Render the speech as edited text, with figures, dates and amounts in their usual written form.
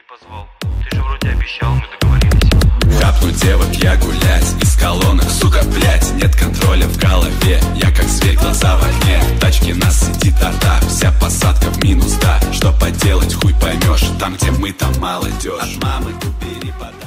позвал? Ты же вроде обещал, мы договорились. Хапну девок я гулять, из колонок, сука, блять. Нет контроля в голове, я как зверь, глаза в огне. Тачки нас сидит орда, вся посадка в минус, да. Что поделать, хуй поймешь, там где мы, там молодежь. От мамы убери подальше.